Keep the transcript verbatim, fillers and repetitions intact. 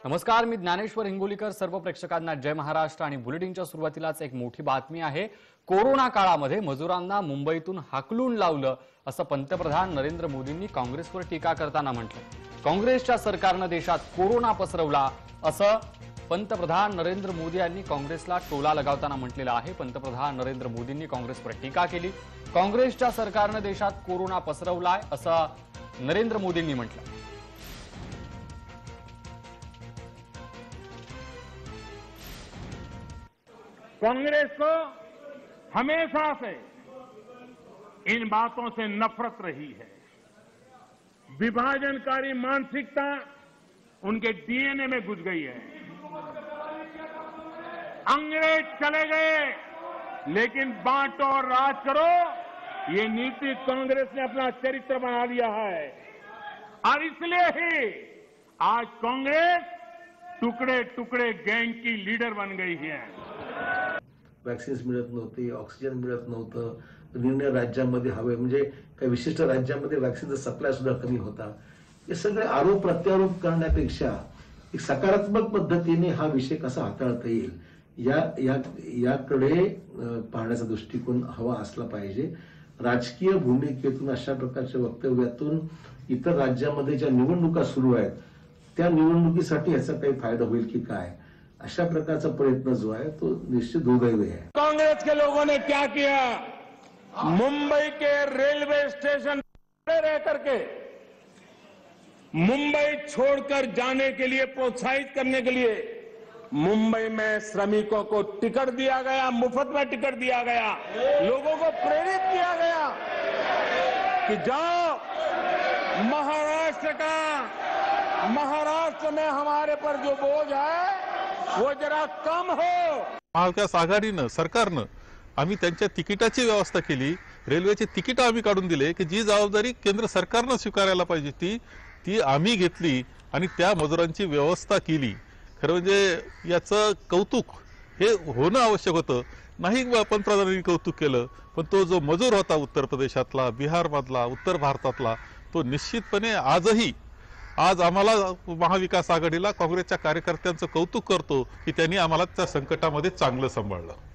नमस्कार, मी ज्ञानेश्वर हिंगोलीकर. सर्व प्रेक्षकांना जय महाराष्ट्र. आणि बुलेटिनच्या सुरुवातीलाच एक मोठी बातमी आहे. कोरोना काळामध्ये मजुरांना मुंबईतून हाकलून लावलं असं पंतप्रधान नरेंद्र मोदींनी काँग्रेसवर टीका करताना म्हटलं. काँग्रेसच्या सरकारनं देशात कोरोना पसरवला असं पंतप्रधान नरेंद्र मोदी यांनी काँग्रेसला टोला लगावताना म्हटलेलं आहे. पंतप्रधान नरेंद्र मोदींनी काँग्रेसवर टीका केली. काँग्रेसच्या सरकारनं देशात कोरोना पसरवलाय असं नरेंद्र मोदींनी म्हटलं. कांग्रेस को हमेशा से इन बातों से नफरत रही है। विभाजनकारी मानसिकता उनके डीएनए में घुस गई है। अंग्रेज चले गए, लेकिन बांटो और राज करो, ये नीति कांग्रेस ने अपना चरित्र बना लिया है। और इसलिए ही आज कांग्रेस टुकड़े टुकड़े गैंग की लीडर बन गई है। वॅक्सिन्स मिळत नव्हते, ऑक्सिजन मिळत नव्हतं, निर्णय राज्यामध्ये हवे म्हणजे काही विशिष्ट राज्यामध्ये वॅक्सिनचा सप्लाय सुद्धा कमी होता. हे सगळे आरोप प्रत्यारोप करण्यापेक्षा एक सकारात्मक पद्धतीने हा विषय कसा हाताळता येईल या या याकडे पाहण्याचा दृष्टिकोन हवा असला पाहिजे. राजकीय भूमिकेतून अशा प्रकारच्या वक्तव्यातून इतर राज्यामध्ये ज्या निवडणुका सुरू आहेत त्या निवडणुकीसाठी याचा काही फायदा होईल की काय, अशा प्रकारचा प्रयत्न जो आहे तो निश्चित दुर्दैवी है. कांग्रेस के लोगों ने क्या किया? मुंबई के रेलवे स्टेशन पर रह करके मुंबई छोड़कर जाने के लिए प्रोत्साहित करने के लिए मुंबई में श्रमिकों को टिकट दिया गया, मुफ्त में टिकट दिया गया, लोगों को प्रेरित किया गया कि जाओ महाराष्ट्र का महाराष्ट्र में हमारे पर जो बोझ है वो जरा कम हो. महाविकास आघाडीनं सरकारनं आम्ही त्यांच्या तिकिटाची व्यवस्था केली, रेल्वेचे तिकीट आम्ही काढून दिले की जी जबाबदारी केंद्र सरकारनं स्वीकारायला पाहिजे ती ती आम्ही घेतली आणि त्या मजुरांची व्यवस्था केली. खरं म्हणजे याचं कौतुक हे होणं आवश्यक होतं. नाही पंतप्रधानांनी कौतुक केलं, पण तो जो मजूर होता उत्तर प्रदेशातला, बिहारमधला, उत्तर भारतातला, तो निश्चितपणे आजही आज आम्हाला महाविकास आघाडीला काँग्रेसच्या कार्यकर्त्यांचं कौतुक करतो की त्यांनी आम्हाला त्या संकटामध्ये चांगलं सांभाळलं.